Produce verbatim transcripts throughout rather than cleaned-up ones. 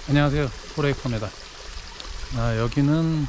안녕하세요, 포레이커입니다. 아, 여기는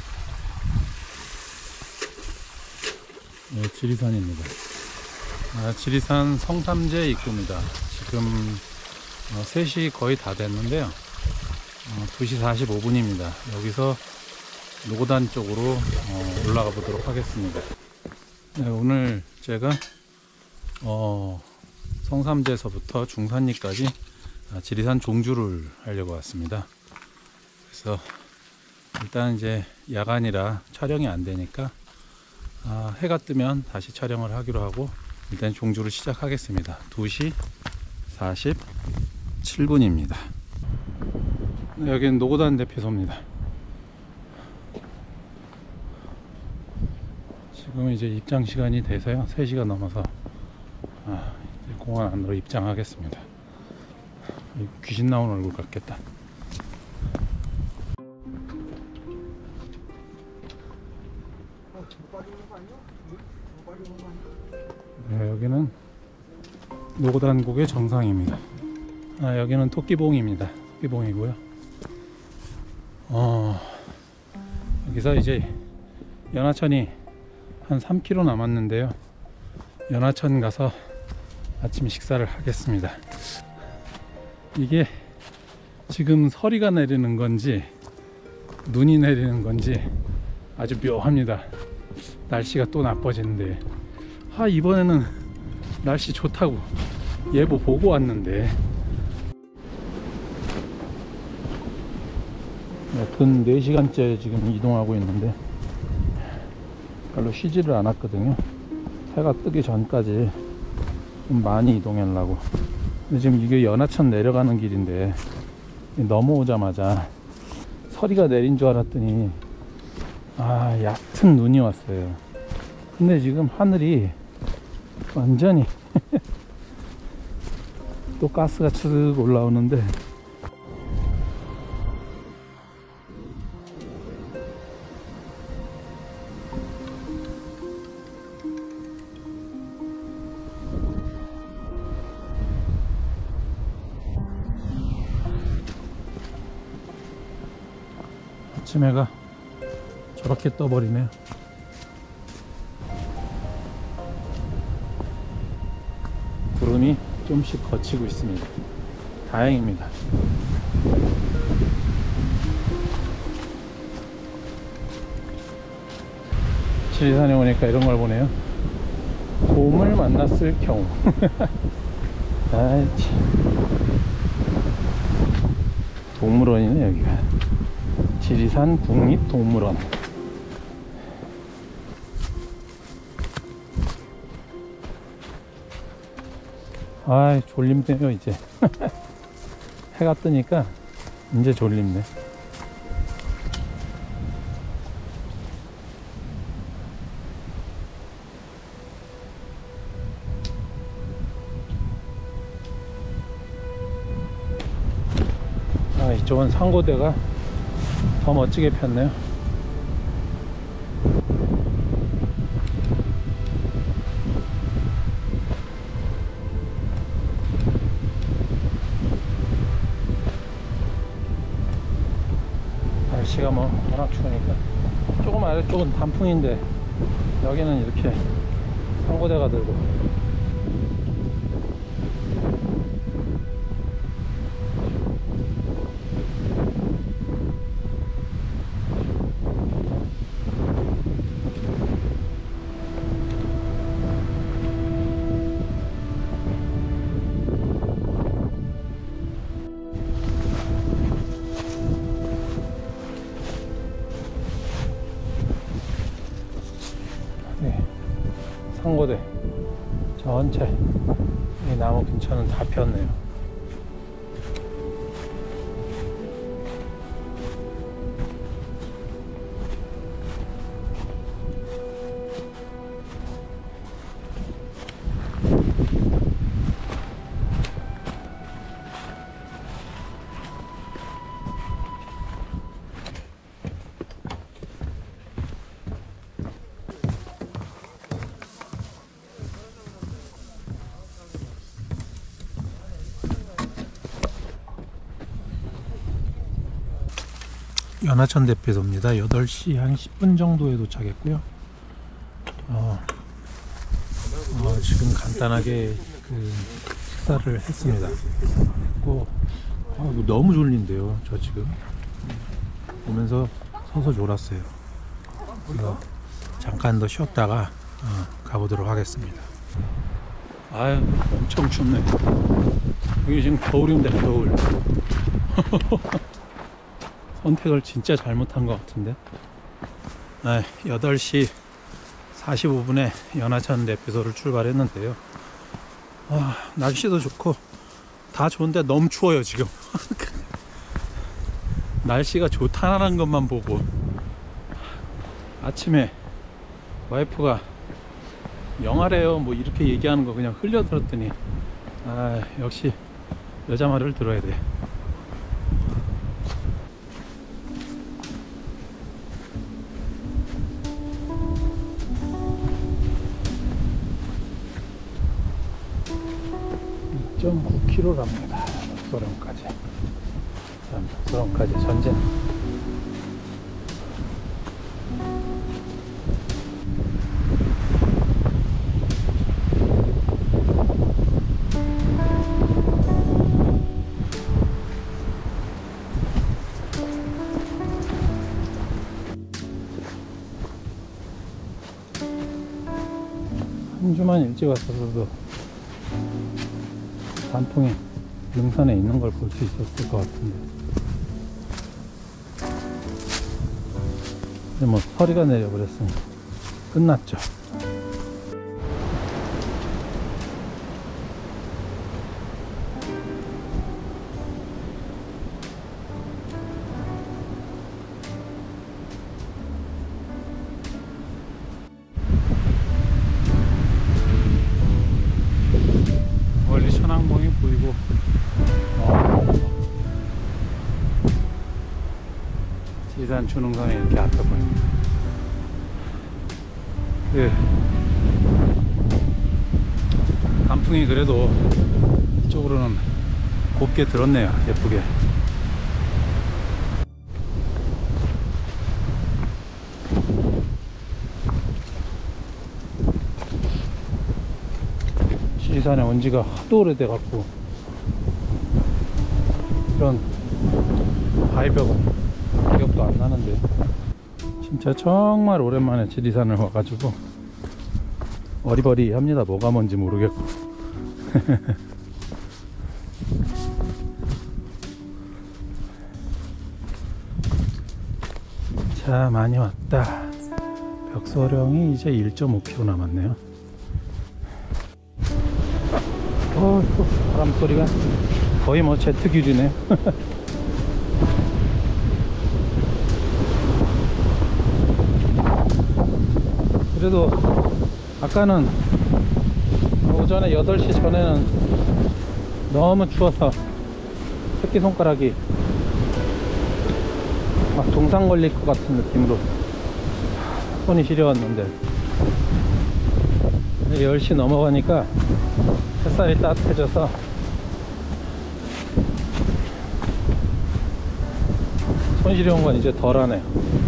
네, 지리산입니다. 아, 지리산 성삼재 입구입니다. 지금 어, 세 시 거의 다 됐는데요. 어, 두 시 사십오 분입니다. 여기서 노고단 쪽으로 어, 올라가 보도록 하겠습니다. 네, 오늘 제가 어, 성삼재에서부터 중산리까지 아, 지리산 종주를 하려고 왔습니다. 그래서 일단 이제 야간이라 촬영이 안 되니까 아, 해가 뜨면 다시 촬영을 하기로 하고 일단 종주를 시작하겠습니다. 두 시 사십칠 분입니다. 네, 여기는 노고단 대피소입니다. 지금 이제 입장 시간이 돼서요, 세 시가 넘어서 아, 이제 공원 안으로 입장하겠습니다. 귀신 나온 얼굴 같겠다. 네, 여기는 노고단국의 정상입니다. 아, 여기는 토끼봉입니다. 토끼봉이고요. 어, 여기서 이제 연하천이 한 삼 킬로미터 남았는데요. 연하천 가서 아침 식사를 하겠습니다. 이게 지금 서리가 내리는 건지 눈이 내리는 건지 아주 묘합니다. 날씨가 또 나빠지는데, 아, 이번에는 날씨 좋다고 예보 보고 왔는데 근 네 시간째 지금 이동하고 있는데 별로 쉬지를 않았거든요. 해가 뜨기 전까지 좀 많이 이동하려고. 근데 지금 이게 연하천 내려가는 길인데 넘어오자마자 서리가 내린 줄 알았더니 아, 얕은 눈이 왔어요. 근데 지금 하늘이 완전히 또 가스가 쭉 올라오는데 아침 해가 저렇게 떠버리네요. 구름이 좀씩 걷히고 있습니다. 다행입니다. 지리산에 오니까 이런 걸 보네요. 곰을 만났을 경우. 아이, 동물원이네 여기가. 지리산 국립동물원. 아이, 졸림대요 이제. 해가 뜨니까 이제 졸림네. 아, 이쪽은 상고대가 더 멋지게 폈네요. 날씨가 뭐 워낙 추우니까. 조금 아래쪽은 단풍인데 여기는 이렇게 상고대가 들고. 상고대 전체 이 나무 근처는 다 폈네요. 연하천 대피소입니다. 여덟 시 한 십 분 정도에 도착했고요. 어, 어, 지금 간단하게 그 식사를 했습니다. 했고, 아, 너무 졸린데요. 저 지금 보면서 서서 졸았어요. 그래서 잠깐 더 쉬었다가 어, 가보도록 하겠습니다. 아유, 엄청 춥네. 여기 지금 겨울인데 겨울. 선택을 진짜 잘못한 것 같은데. 아, 여덟 시 사십오 분에 연하천 대피소를 출발했는데요. 아, 날씨도 좋고 다 좋은데 너무 추워요 지금. 날씨가 좋다는 것만 보고 아침에 와이프가 영하래요 뭐 이렇게 얘기하는 거 그냥 흘려들었더니 아, 역시 여자 말을 들어야 돼. 이 점 구 킬로미터랍니다. 벽소령까지. 벽소령까지 전진. 한 주만 일찍 왔어도 단풍이 능선에 있는 걸 볼 수 있었을 것 같은데. 근데 뭐 서리가 내려버렸으니 끝났죠. 멀리 천왕봉이 보이고 어, 지리산 주능선이 이렇게 앞에 보입니다. 네. 단풍이 그래도 이쪽으로는 곱게 들었네요. 예쁘게. 지리산에 온 지가 하도 오래돼 갖고 이런 바위벽은 기억도 안 나는데 진짜 정말 오랜만에 지리산을 와가지고 어리버리합니다. 뭐가 뭔지 모르겠고. 자, 많이 왔다. 벽소령이 이제 일 점 오 킬로미터 남았네요. 어, 바람 소리가 거의 뭐 제트길이네. 그래도 아까는 오전에 여덟 시 전에는 너무 추워서 새끼손가락이 막 동상 걸릴 것 같은 느낌으로 손이 시려웠는데 열 시 넘어가니까 햇살이 따뜻해져서 손 시려운 건 이제 덜하네요.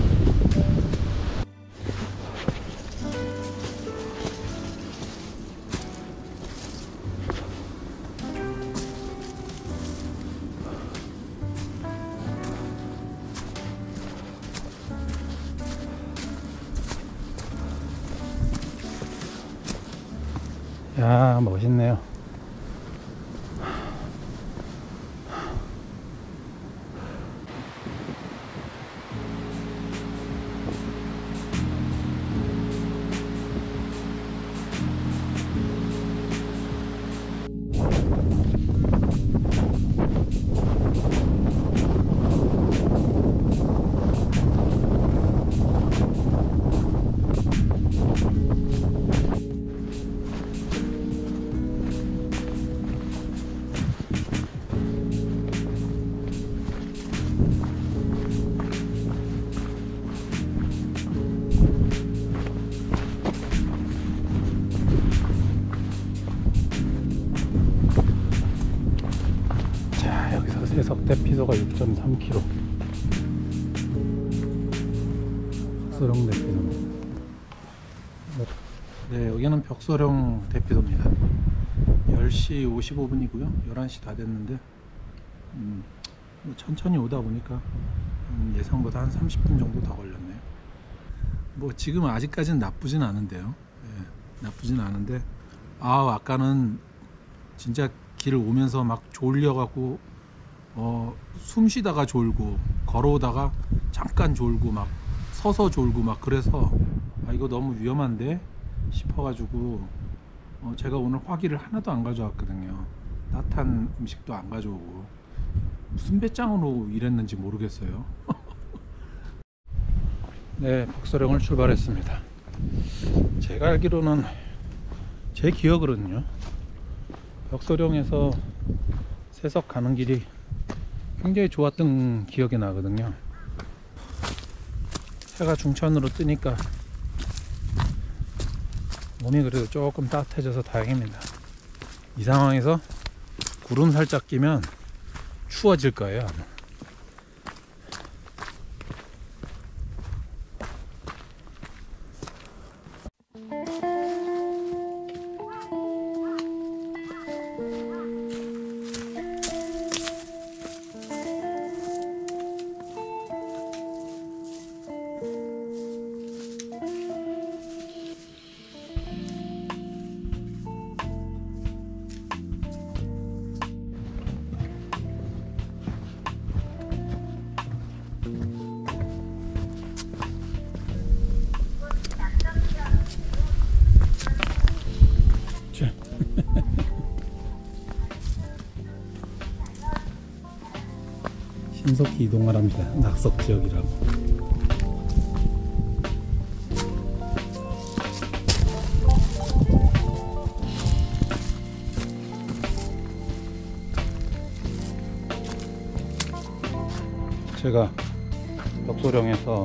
야, 멋있네요. 세석 대피소가 육 점 삼 킬로미터. 벽소령 대피소입니다. 네, 여기는 벽소령 대피소입니다. 열 시 오십오 분이고요. 열한 시 다 됐는데 음, 뭐 천천히 오다 보니까 음, 예상보다 한 삼십 분 정도 더 걸렸네요. 뭐 지금 아직까지는 나쁘진 않은데요. 네, 나쁘진 않은데 아 아까는 진짜 길을 오면서 막 졸려갖고 어, 숨 쉬다가 졸고 걸어오다가 잠깐 졸고 막 서서 졸고 막 그래서 아 이거 너무 위험한데 싶어가지고 어, 제가 오늘 화기를 하나도 안 가져왔거든요. 따뜻한 음식도 안 가져오고 무슨 배짱으로 일했는지 모르겠어요. 네, 벽소령을 출발했습니다. 제가 알기로는 제 기억으로는요, 벽소령에서 세석 가는 길이 굉장히 좋았던 기억이 나거든요. 해가 중천으로 뜨니까 몸이 그래도 조금 따뜻해져서 다행입니다. 이 상황에서 구름 살짝 끼면 추워질 거예요 아마. 신속히 이동을 합니다. 낙석 지역이라고. 제가 벽소령에서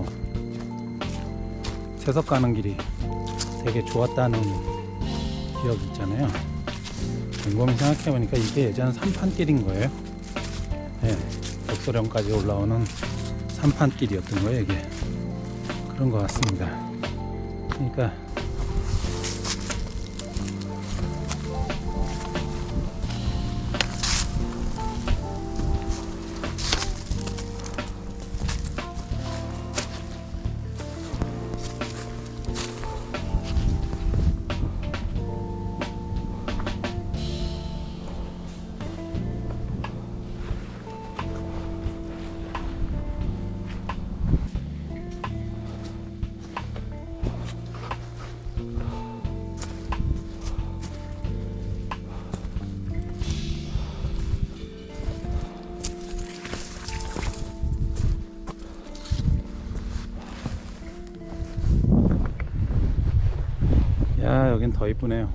세석 가는 길이 되게 좋았다는 기억이 있잖아요. 곰곰이 생각해보니까 이게 예전 삼판길인 거예요. 네, 벽소령까지 올라오는 삼판길이었던 거예요 이게. 그런 것 같습니다. 그러니까 야, 여긴 더 이쁘네요.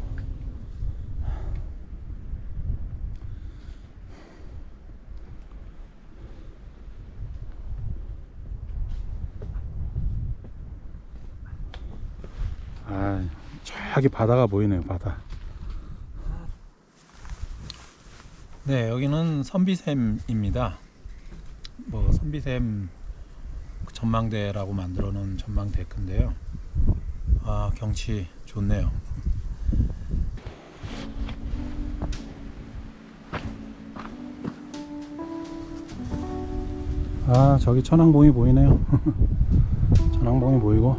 아, 저기 바다가 보이네요, 바다. 네, 여기는 선비샘입니다. 뭐 선비샘 전망대라고 만들어 놓은 전망 데크인데요. 아, 경치 좋네요. 아, 저기 천왕봉이 보이네요. 천왕봉이 보이고,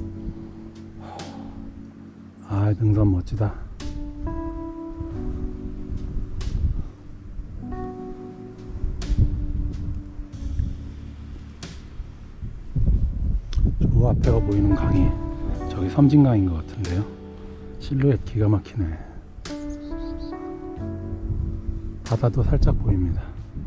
아, 능선 멋지다. 저 앞에가 보이는 강이 저기 섬진강인 것 같은데요. 실루엣 기가 막히네. 바다도 살짝 보입니다.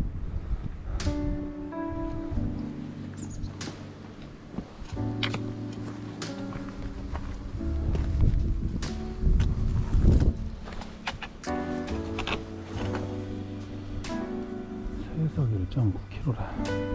세석 일 점 구 킬로미터라.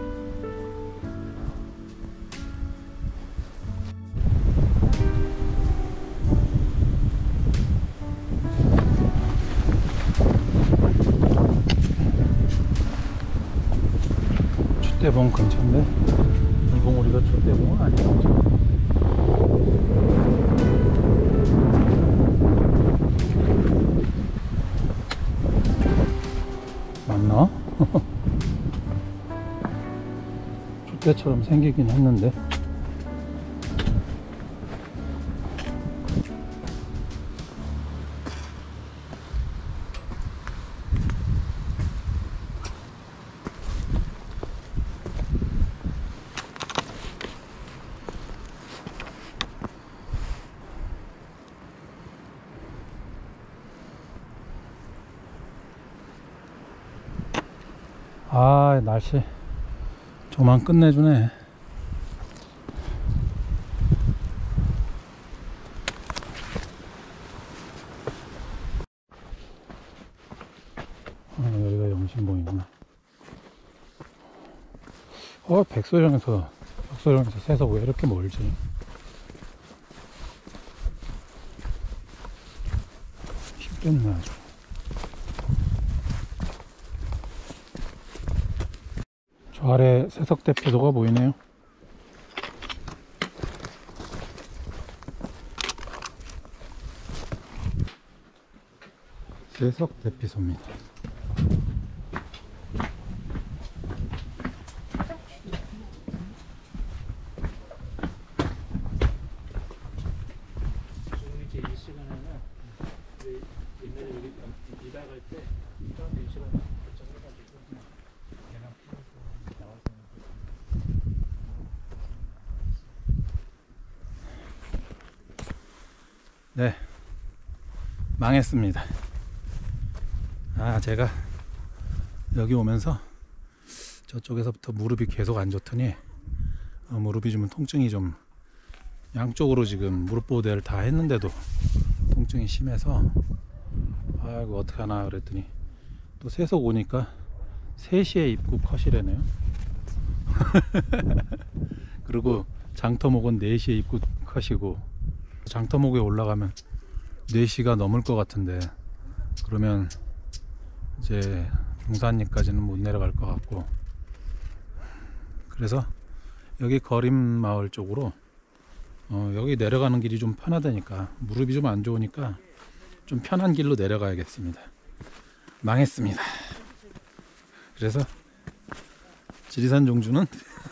촛대봉 근처인데 이 봉우리가 촛대봉은 아니죠. 맞나? 족대처럼 생기긴 했는데. 아, 날씨 저만 끝내주네. 아, 여기가 영신봉이구나. 어, 백소령에서 백소령에서 세석 왜 이렇게 멀지? 힘들네 아주. 저 아래 세석대피소가 보이네요. 세석대피소입니다. 이제 이 시간에는 옛날에 여기 일할 때 사람들 이 시간에 결정해가지고 걔랑 피해서 나와서 네, 망했습니다. 아, 제가 여기 오면서 저쪽에서부터 무릎이 계속 안 좋더니 어, 무릎이 좀 통증이 좀 양쪽으로 지금 무릎 보호대를 다 했는데도 통증이 심해서 아이고 어떡하나 그랬더니 또 세석 오니까 세 시에 입구 컷이래네요. 그리고 장터목은 네 시에 입구 컷이고, 장터목에 올라가면 네 시가 넘을 것 같은데 그러면 이제 중산리까지는 못 내려갈 것 같고, 그래서 여기 거림마을 쪽으로 어, 여기 내려가는 길이 좀 편하다니까, 무릎이 좀 안 좋으니까 좀 편한 길로 내려가야겠습니다. 망했습니다. 그래서 지리산 종주는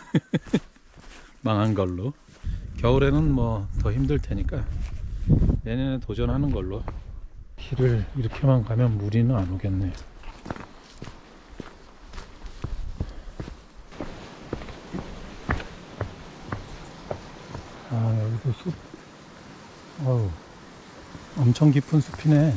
망한 걸로, 겨울에는 뭐 더 힘들 테니까 내년에 도전하는 걸로. 길을 이렇게만 가면 무리는 안 오겠네요. 아, 여기도 숲. 어우, 엄청 깊은 숲이네.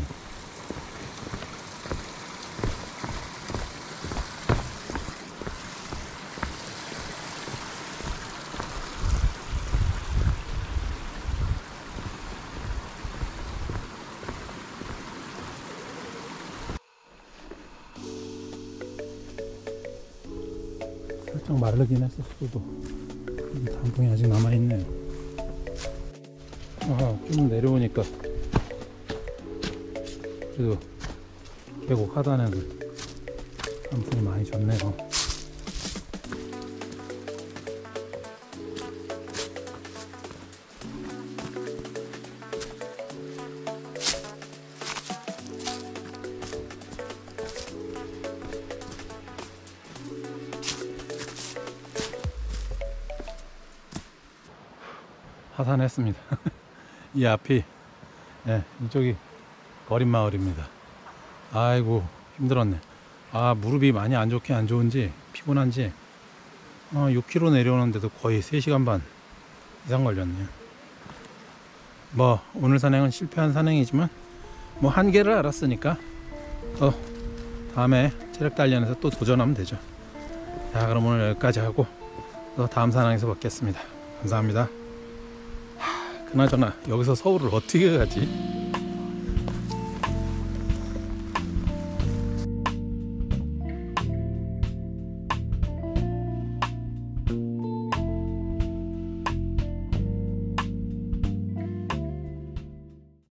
살짝 마르긴 했었어도 단풍이 아직 남아있네요. 아, 좀 내려오니까 그래도 계곡 하단에는 단풍이 많이 졌네요. 하산했습니다. 이 앞이, 네, 이쪽이 거림마을입니다. 아이고 힘들었네. 아, 무릎이 많이 안 좋게 안 좋은지 피곤한지 어, 육 킬로미터 내려오는데도 거의 세 시간 반 이상 걸렸네요. 뭐 오늘 산행은 실패한 산행이지만 뭐 한계를 알았으니까 또 다음에 체력 단련해서 또 도전하면 되죠. 자, 그럼 오늘 여기까지 하고 또 다음 산행에서 뵙겠습니다. 감사합니다. 그나저나 여기서 서울을 어떻게 가지?